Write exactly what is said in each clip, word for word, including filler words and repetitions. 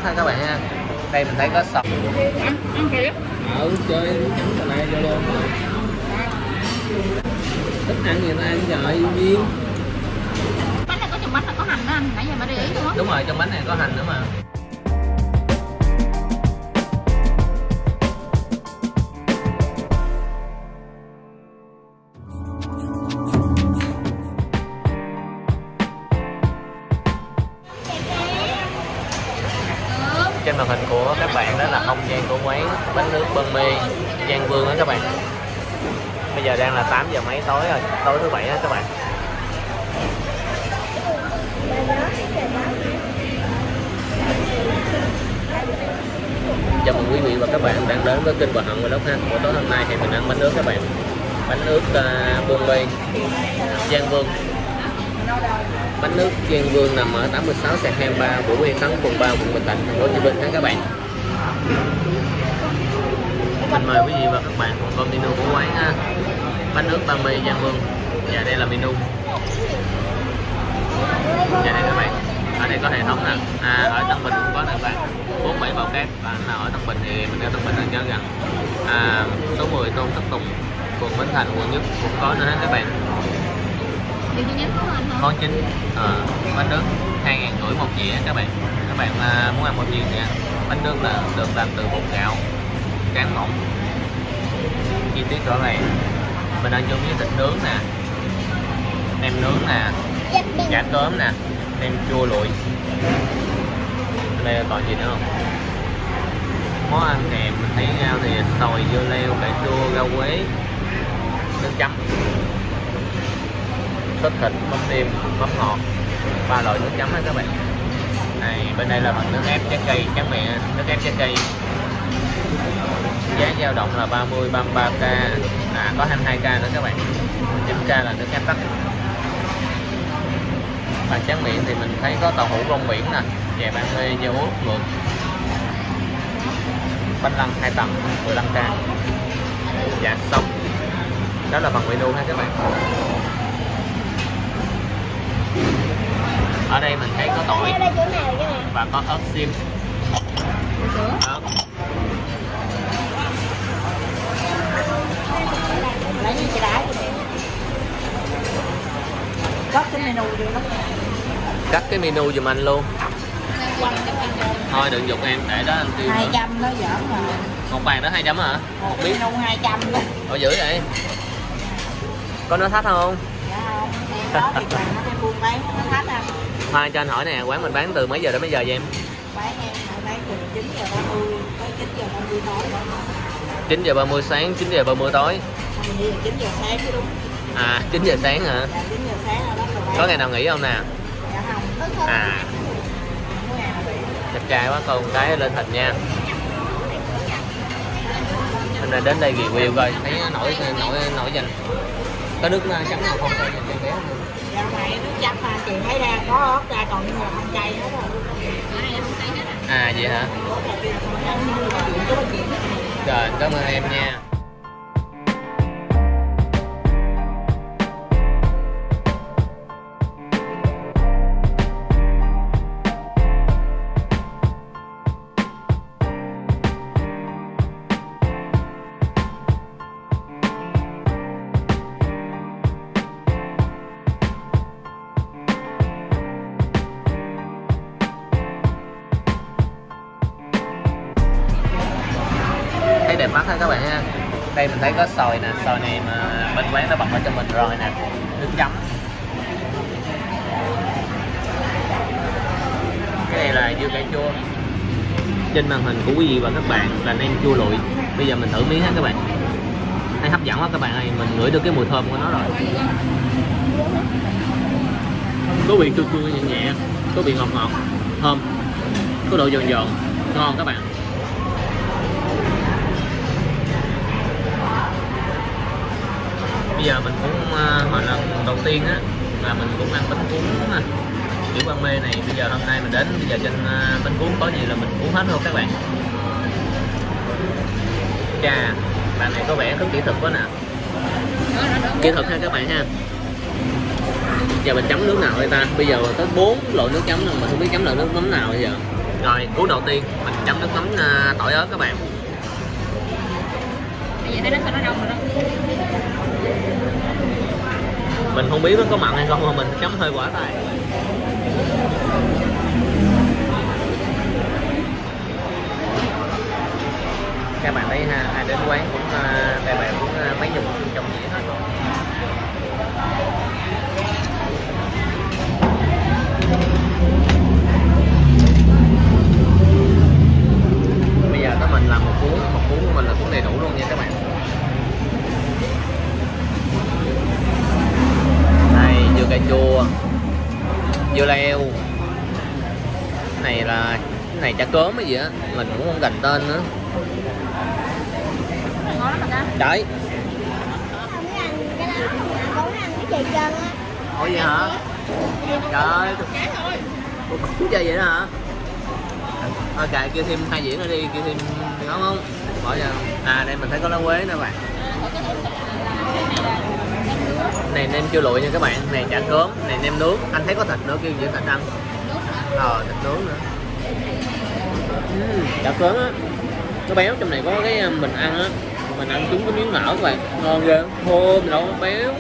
ha các bạn ha. Đây mình thấy có sọc. Ăn, ăn kìa. Ờ, chơi chấm cà lai vô luôn. Thích ăn gì ta ăn trời nhiên. Bánh này có trong bánh là có hành đó anh, nãy giờ mà để ý luôn á. Đúng rồi, trong bánh này có hành nữa mà. Trên màn hình của các bạn đó là không gian của quán bánh nước bơ mê Giang Vương đó các bạn. Bây giờ đang là tám giờ mấy tối rồi, tối thứ bảy đó các bạn. Chào mừng quý vị và các bạn đang đến với kênh Bà Hận Vlog ha. Buổi tối hôm nay thì mình ăn bánh nước các bạn. Bánh nước uh, bơ mê Giang Vương. Bánh nước Giang Vương nằm ở tám mươi sáu sạc hai mươi ba Vũ Huy Thắng, phường ba, quận Bình Thạnh, thành phố Hồ Chí Minh ha các bạn. Mình mời quý vị và các bạn cùng coi menu của quán ha. Bánh nước bơ mê Giang Vương. Dạ đây là menu. Dạ đây các bạn. Ở đây có hệ thống nè. À, ở Tân Bình cũng có nè các bạn. bốn bảy Bào Cát. Và nào ở Tân Bình thì mình ở Tân Bình là cho gần. À, số mười Tôn Thất Tùng, phường Bến Thành, quận Nhất cũng có nữa ha các bạn. Món chính ờ, bánh nước hai ngàn rưỡi một dĩa các bạn. Các bạn uh, muốn ăn bao nhiêu thì bánh nước là được làm từ bột gạo tráng mỏng, chi tiết rõ ràng. Mình ăn chung với thịt nướng nè, nem nướng nè, chả cớm nè, nem chua lụi. Đây còn gì nữa không? Món ăn kèm mình thấy rau thì tỏi, dưa leo, cải chua, rau quế, nước chấm, sốt thịt, mắm tiêm, mắm ngọt, ba loại nước chấm đó các bạn. Này, bên đây là bằng nước ép trái cây tráng miệng, nước ép trái cây. Giá dao động là ba mươi, ba mươi ba k, à có hai mươi hai k nữa các bạn. chín k là nước ép tắc. Và tráng miệng thì mình thấy có tàu hũ rong biển nè, chè ban mê, dưa ướt, luộc, bánh lăng hai tầng mười lăm k. Dạ xong. Đó là phần menu ha các bạn. Ở đây mình thấy có tỏi và có ớt xiêm. Ớt. Lấy gì cái đá cắt cái menu vô đó. Cắt cái menu giùm anh luôn. Thôi đừng dục em, để đó anh tiêu. hai trăm đó giỡn mà. Một bàn đó hai trăm hả? Một, một miếng menu hai trăm đó. Ủa dữ vậy? Có nó thách không? Dạ không, em có thì bạn nó buôn bán nó thách anh. Thôi cho anh hỏi nè, quán mình bán từ mấy giờ đến mấy giờ vậy em? Bán em bán từ chín giờ ba mươi tới chín giờ ba mươi tối. chín giờ ba mươi sáng, chín giờ ba mươi tối. Hình như là chín giờ sáng chứ đúng. À, chín giờ sáng hả? Dạ, chín giờ sáng là đó rồi bán. Có ngày nào nghỉ không nè? Dạ không. À. Đẹp trai quá, con cái lên hình nha. Hôm nay đến đây review coi, thấy nổi nổi nổi danh. Có nước chấm nào không coi cho bé không? Dạ này nước chấm mà chị thấy ra có ớt ra còn nhưng mà không cay hết rồi. À vậy hả? Rồi, cảm ơn em nha. Thấy đẹp mắt ha các bạn ha. Đây mình thấy có xoài nè, xoài này mà bên quán nó bật ở cho mình rồi nè, nước chấm. Cái này là dưa cải chua. Trên màn hình của quý vị và các bạn là nem chua lụi. Bây giờ mình thử miếng ha các bạn. Thấy hấp dẫn quá các bạn ơi, mình ngửi được cái mùi thơm của nó rồi. Có vị chua chua nhẹ nhẹ, có vị ngọt ngọt, thơm, có độ giòn giòn, ngon các bạn. Bây giờ mình cũng hồi lần đầu tiên á là mình cũng ăn bánh cuốn á, kiểu bơ mê này. Bây giờ hôm nay mình đến, bây giờ trên bánh cuốn có gì là mình cuốn hết luôn các bạn. Chà, bạn này có vẻ rất kỹ thuật quá nè. Kỹ thuật ha các bạn ha. Giờ mình chấm nước nào đây ta? Bây giờ có bốn loại nước chấm rồi, mình không biết chấm loại nước mắm nào bây giờ. Rồi cú đầu tiên mình chấm nước mắm uh, tỏi ớt các bạn. Bây giờ nó nó đông rồi đó. Mình không biết nó có mặn hay không mà mình chấm hơi quả tay. Các bạn thấy ha, ai đến quán cũng uh, các bạn cũng uh, mấy chục trong dĩa hết. Bây giờ tới mình làm một cuốn, một cuốn của mình là cuốn đầy đủ luôn nha các bạn. Đây, dưa cà chua, dưa leo. Cái này là cái này chả cớm cái gì á, mình cũng không gành tên nữa. Ngon lắm ta. Đấy. Không có ăn cái đó, mà không ăn cái chè chân á. Ủa vậy hả? Trời ơi, chú chơi vậy đó hả? Thôi kệ, kêu thêm hai dĩa nữa đi, kêu thêm ngon không? Bỏ ra. À đây mình thấy có lá quế nữa bạn. Này nem chưa lụi nha các bạn, này chả cớm, này nem nướng, anh thấy có thịt nữa, kêu gì thịt ăn. Ờ, thịt nướng nữa. Uhm, chả cớm á, nó béo, trong này có cái mình ăn á, mình ăn trúng cái miếng mỡ các bạn, ngon ghê, thơm đâu béo.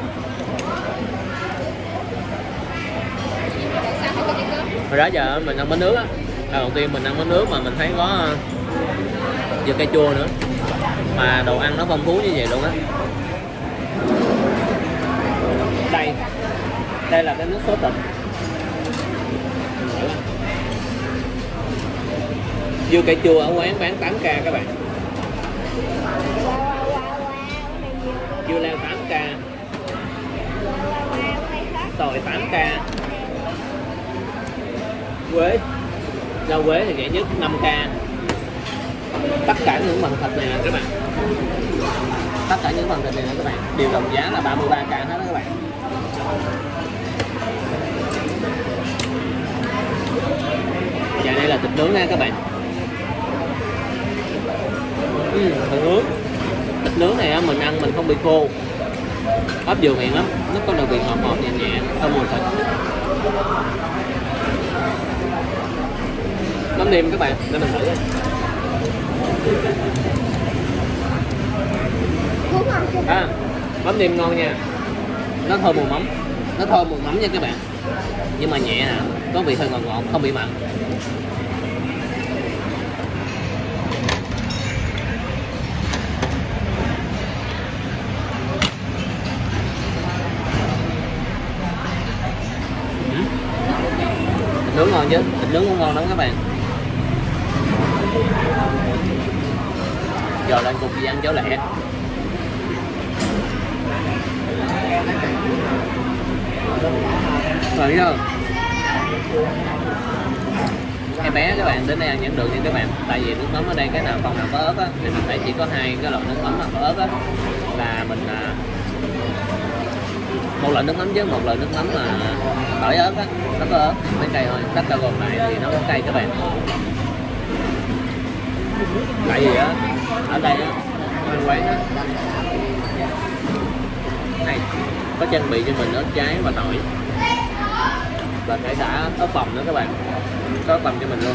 Hồi đó giờ mình ăn bánh nước á, đầu tiên mình ăn bánh nước mà mình thấy có dưa cà chua nữa, mà đồ ăn nó phong phú như vậy luôn á. Đây, đây là cái nước sốt thịt. Dưa cà chua ở quán bán tám k các bạn. Dưa leo tám k, sòi tám k, quế, rau quế thì rẻ nhất năm k. Tất cả những phần thịt này nè các bạn, tất cả những phần thịt này nè các bạn đều đồng giá là ba mươi ba k hết đó các bạn. Và đây là thịt nướng nha các bạn. Ừ, thịt nướng, thịt nướng này á, mình ăn mình không bị khô, ốp vừa miệng lắm, nó có độ vị ngọt ngọt nhẹ nhẹ, thơm mùi thịt. Mắm nêm các bạn, để mình thử. À, mắm nêm ngon nha, nó thơm mùi mắm, nó thơm mùi mắm nha các bạn, nhưng mà nhẹ nè, có vị hơi ngọt ngọt, không bị mặn. Thịt nướng ngon chứ, thịt nướng cũng ngon lắm các bạn. Giờ lên cùng đi ăn cháo lẹ. Rồi chưa? Em bé các bạn đến đây ăn nhận được nha các bạn. Tại vì nước mắm ở đây cái nào không nào có ớt á, thì mình thấy chỉ có hai cái loại nước mắm nào có ớt á, là mình à, một loại nước mắm chứ một loại nước mắm mà tỏi ớt á, nó có ớt mấy cây thôi, tất cả còn lại thì nó có cây các bạn. Tại vì á ở đây á quán quán á này có trang bị cho mình ớt cháy và tỏi, và kể cả ớt bằm nữa các bạn, có ớt bằm cho mình luôn.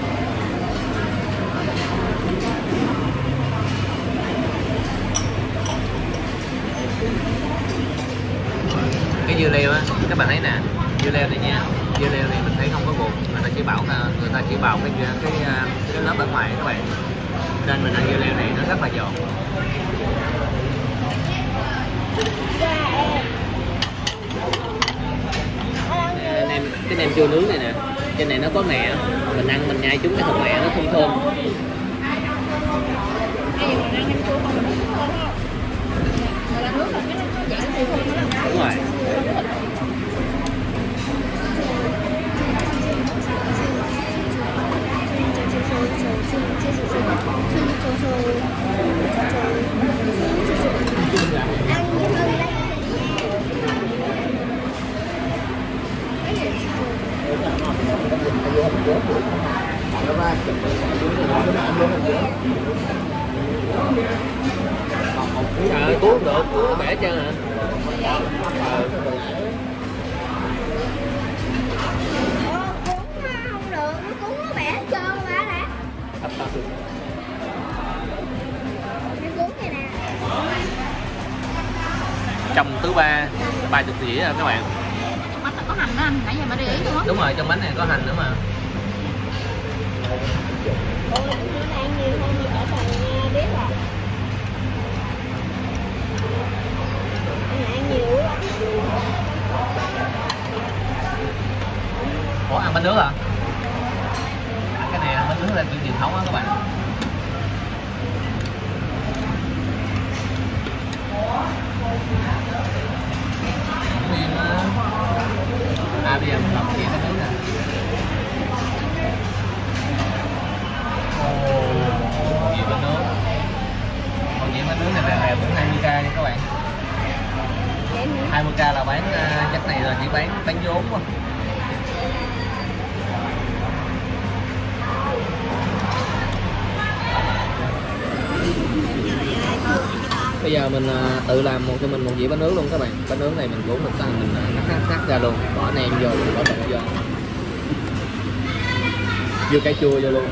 Cái dưa leo á các bạn thấy nè, dưa leo này nha, dưa leo này mình thấy không có bột, người ta chỉ bảo người ta chỉ bảo cái cái cái, cái lớp ở ngoài các bạn, nên mình ăn dưa leo này nó rất là giòn. Nem, cái nem chua nướng này nè, trên này nó có mè, mình ăn mình nhai trúng cái thịt mè nó thơm thơm. Đúng rồi. À, cuốn được, cuốn bẻ chân hả? Ờ. Ủa, cuốn không được, nó cuốn nó bẻ Trong thứ ba ba chục dĩa rồi các bạn. Trong bánh là có hành đó anh, nãy giờ mà để ý luôn á. Đúng rồi, trong bánh này có hành nữa mà. Ôi, bữa nay ăn nhiều hơn thì cả tuần biết rồi. Ăn nhiều quá. Ủa, ăn bánh nước à? Cái này ăn bánh nước là kiểu truyền thống á các bạn. À, bây giờ mình làm dĩa bánh nước nè. Ồ, dĩa bánh nước. Một dĩa bánh nước này là cũng hai mươi k nha các bạn. hai mươi k là bán uh, chắc này là chỉ bán bán vốn thôi. Bây giờ mình uh, tự làm một cho mình một dĩa bánh nước luôn các bạn. Bánh nước này mình cũng mình mình uh, cắt cắt ra luôn, bỏ nem vô, bỏ đậu vô, vô cải chua vô luôn.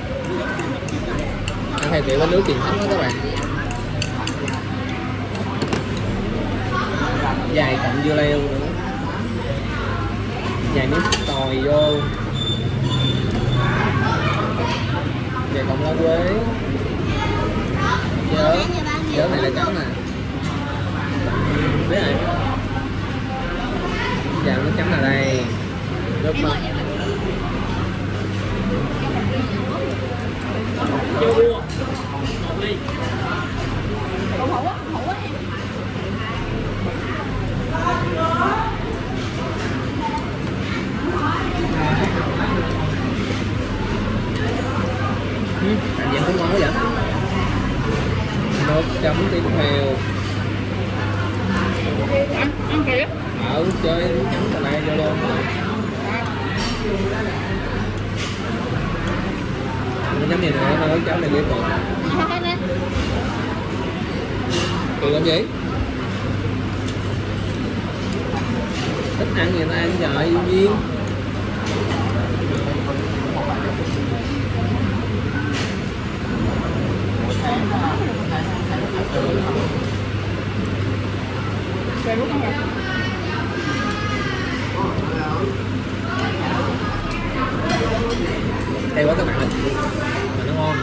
Ăn theo kiểu bánh nước truyền thống đó các bạn. Dài cộng dưa leo nữa, dài miếng tỏi vô, dài cộng lá quế, nhớ nhớ này là chấm nè, biết rồi, giờ nước chấm là đây, nước mắm, ăn vậy cũng ngon quá vậy. Nước chấm tiếp theo. Ăn, ăn kìa. Ờ, chơi nước chấm cà lai vô luôn. Nước chấm gì nữa, nước chấm này biết rồi. Kỳ làm gì? Thích ăn người ta ăn trời yên nhiên. Hay quá các bạn ơi, mà nó ngon.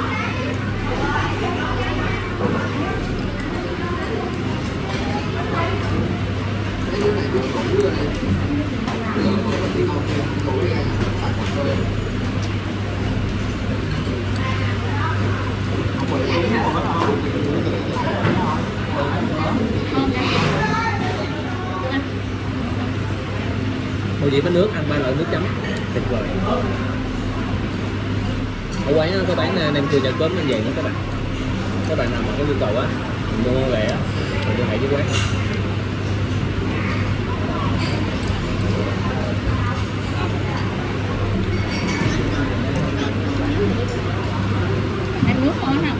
Một dĩa bánh nước ăn ba loại nước chấm tuyệt vời. Ở quán nó có bán nem chua chả cốm như vậy đó các bạn. Các bạn nào mà có nhu cầu á, mua về á, mình liên hệ với quán. Ăn nước ngon hả?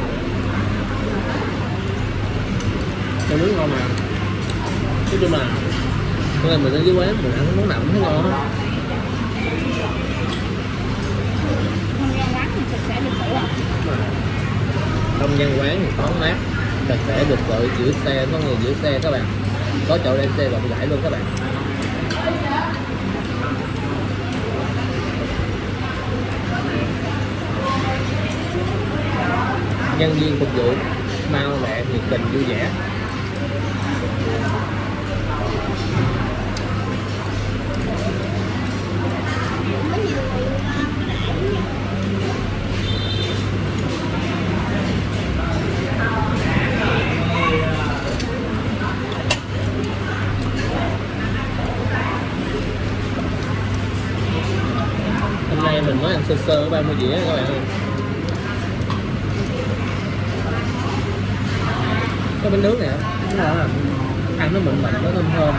Cái nước ngon mà. Nói chung là cái mình đến dưới quán mình ăn món nào cũng thấy ngon á. Không gian quán thì thoáng mát, sạch sẽ, được gọi giữ xe, có người giữ xe các bạn, có chỗ đem xe rộng rãi luôn các bạn. Nhân viên phục vụ mau lẹ, nhiệt tình, vui vẻ. Hôm nay mình mới ăn sơ sơ ba mươi dĩa các bạn ơi. Cái bánh nước này nó là ăn nó mịn mịn, nó thơm thơm.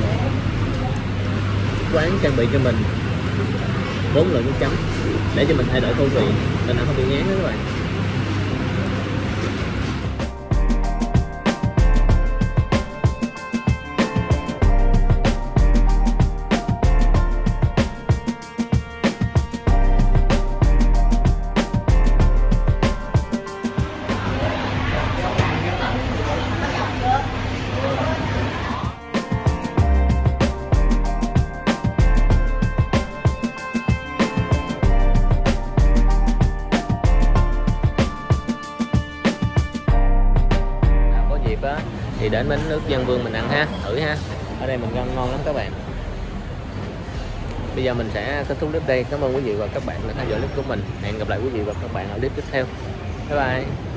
Quán trang bị cho mình bốn loại nước chấm để cho mình thay đổi khẩu vị nên ăn không bị ngán đó các bạn. đến bánh nước Dân Vương mình ăn ha, thử ha. Ở đây mình ăn ngon lắm các bạn. Bây giờ mình sẽ kết thúc clip đây. Cảm ơn quý vị và các bạn đã theo dõi clip của mình. Hẹn gặp lại quý vị và các bạn ở clip tiếp theo. Bye bye.